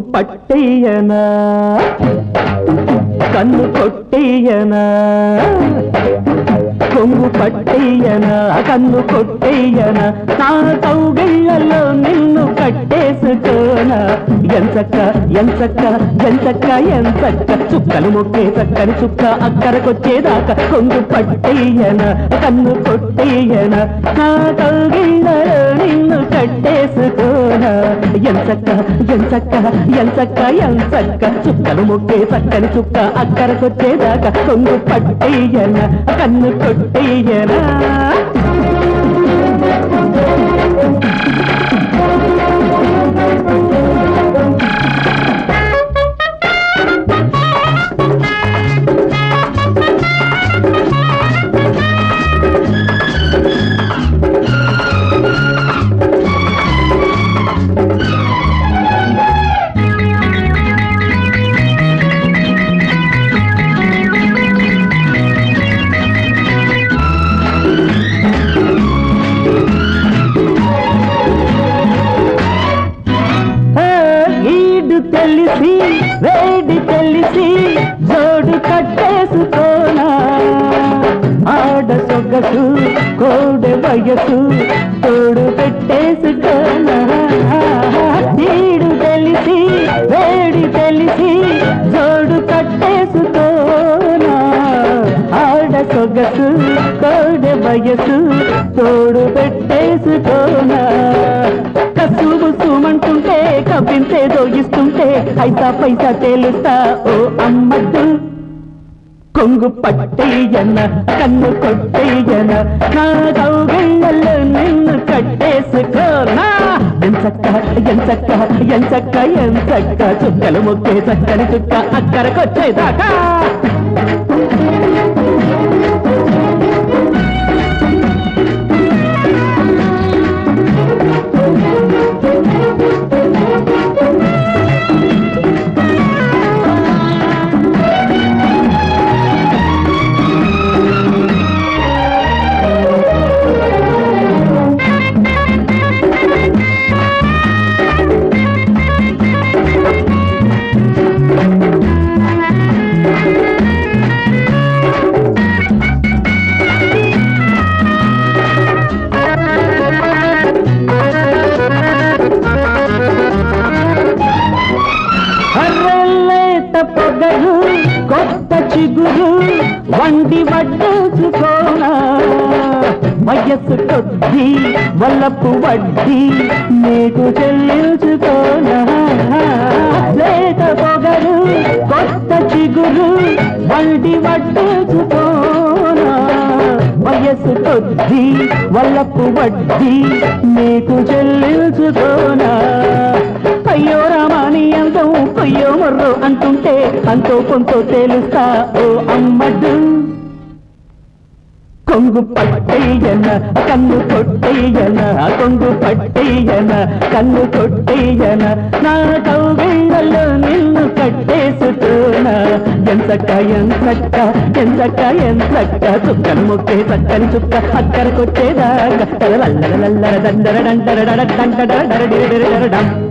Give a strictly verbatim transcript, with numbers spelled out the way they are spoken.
పట్టేయనా కన్ను కొట్టేయనా కొంగు పట్టేయనా కన్ను కొట్టేయనా నా కౌగిళ్ళలో నిన్ను కట్టేసుకోనా ఎంచక్క ఎంచక్క ఎంచక్క ఎంచక్క చుక్కలు మొక్కే చక్కని చుక్క అక్కరకొచ్చేదాకా కొంగు పట్టేయనా కన్ను కొట్టేయనా నా కౌగిళ్ళలో నిన్ను కట్టేసుకోనా ఎంచక్క ఎంచక్క ఎంచక్క ఎంచక్క చుక్కలు మొక్కే చక్కని చుక్క అక్కరకొచ్చేదాకా కొంగు పట్టేయనా కన్ను కొట్టేయనా తెలిసి వేడి తెలిసి జోడు కట్టేసుకోనా ఆడ సొగసు కోడె వయసు తోడు పెట్టేసుకోనా నీడు తెలిసి వేడి తెలిసి జోడు కట్టేసుకోనా ఆడ సొగసు కోడె వయసు తోడు పెట్టేసుకోనా కసువు సుమంటుంటే కవ్వింతే దోగిస్తుంటే ఐసా పైసా తేలుస్తా ఓ అమ్మద్దు కొంగు పట్టేయన కన్ను కొట్టేయన నా కౌగిళ్ళలో నిన్ను కట్టేసుకోనా ఎంచక్క ఎంచక్క ఎంచక్క ఎంచక్క చుక్కలు మొక్కే చక్కని చుక్క అక్కరకొచ్చేదాకా పొగరు కొత్త చిగురు వండి వడ్డేసుకోనా వయస్సు కొద్ది వల్లపు వడ్డీ నీకు చెల్లించుకోనా లేత పొగరు కొత్త చిగురు వండి వడ్డేసుకోనా వయస్సు కొద్ది వల్లపు వడ్డీ నీకు చెల్లించుకోనా అయ్యో రామాని అందం కొయ్యో మొర్రో అంటుంటే అంతో కొంతో తేలుస్తా ఓ అమ్మడు కొంగు పట్టేయన కన్ను కొట్టేయన కొంగు పట్టేయన కన్ను కొట్టేయన నా కౌగిళ్ళలో నిన్ను కట్టేసుకోనా ఎంచక్క ఎంచక్క ఎంచక్క ఎంచక్క చుక్కను మొక్కే చక్కని చుక్క అక్కరకొచ్చేదాకా లల్లర లల్లర దండర డండర డండర డండర